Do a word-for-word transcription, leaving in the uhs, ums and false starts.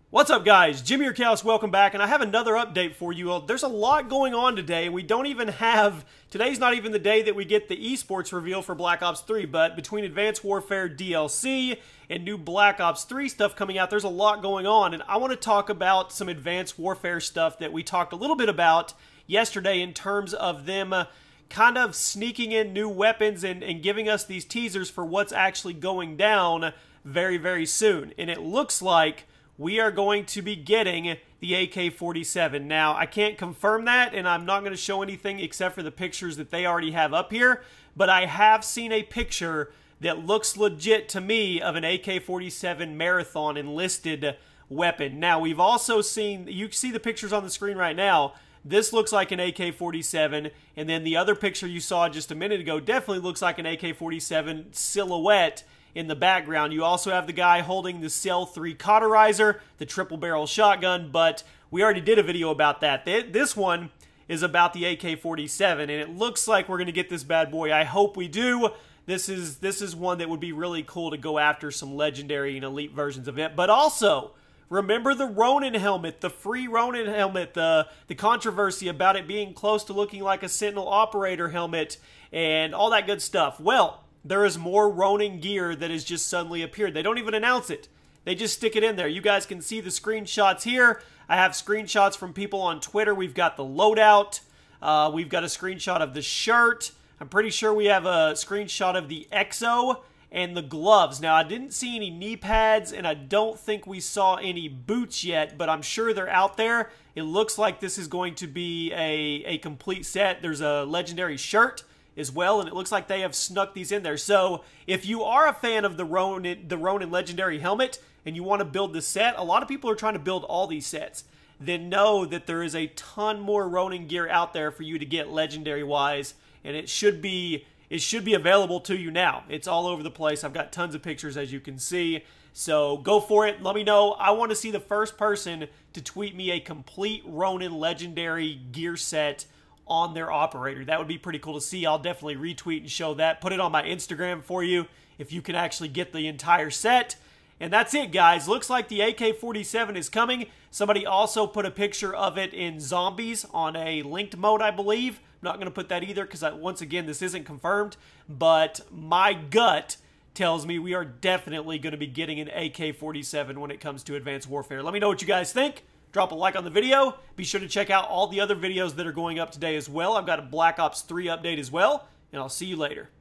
What's up, guys? Jimmy or Chaos, welcome back, and I have another update for you. There's a lot going on today, and we don't even have... Today's not even the day that we get the esports reveal for Black Ops three, but between Advanced Warfare D L C and new Black Ops three stuff coming out, there's a lot going on, and I want to talk about some Advanced Warfare stuff that we talked a little bit about yesterday in terms of them uh, kind of sneaking in new weapons and, and giving us these teasers for what's actually going down very, very soon. And it looks like we are going to be getting the A K forty-seven. Now, I can't confirm that, and I'm not going to show anything except for the pictures that they already have up here, but I have seen a picture that looks legit to me of an A K forty-seven Marathon enlisted weapon. Now, we've also seen, you see the pictures on the screen right now, this looks like an A K forty-seven, and then the other picture you saw just a minute ago definitely looks like an A K forty-seven silhouette in the background. You also have the guy holding the Cell three cauterizer, the triple barrel shotgun, but we already did a video about that. This one is about the A K forty-seven, and it looks like we're going to get this bad boy. I hope we do. This is this is one that would be really cool to go after some legendary and elite versions of it. But also, remember the Ronin helmet, the free Ronin helmet, the, the controversy about it being close to looking like a Sentinel operator helmet, and all that good stuff. Well, there is more Ronin gear that has just suddenly appeared. They don't even announce it. They just stick it in there. You guys can see the screenshots here. I have screenshots from people on Twitter. We've got the loadout. Uh, we've got a screenshot of the shirt. I'm pretty sure we have a screenshot of the X O and the gloves. Now, I didn't see any knee pads, and I don't think we saw any boots yet, but I'm sure they're out there. It looks like this is going to be a, a complete set. There's a legendary shirt as well, and it looks like they have snuck these in there. So if you are a fan of the Ronin, the Ronin Legendary Helmet and you want to build the set, a lot of people are trying to build all these sets, then know that there is a ton more Ronin gear out there for you to get legendary-wise, and it should be it should be available to you now. It's all over the place. I've got tons of pictures, as you can see. So go for it. Let me know. I want to see the first person to tweet me a complete Ronin Legendary gear set on their operator. That would be pretty cool to see. I'll definitely retweet and show that. Put it on my Instagram for you if you can actually get the entire set. And that's it, guys. Looks like the A K forty-seven is coming. Somebody also put a picture of it in zombies on a linked mode, I believe. I'm not going to put that either because, once again, this isn't confirmed. But my gut tells me we are definitely going to be getting an A K forty-seven when it comes to Advanced Warfare. Let me know what you guys think. Drop a like on the video. Be sure to check out all the other videos that are going up today as well. I've got a Black Ops three update as well, and I'll see you later.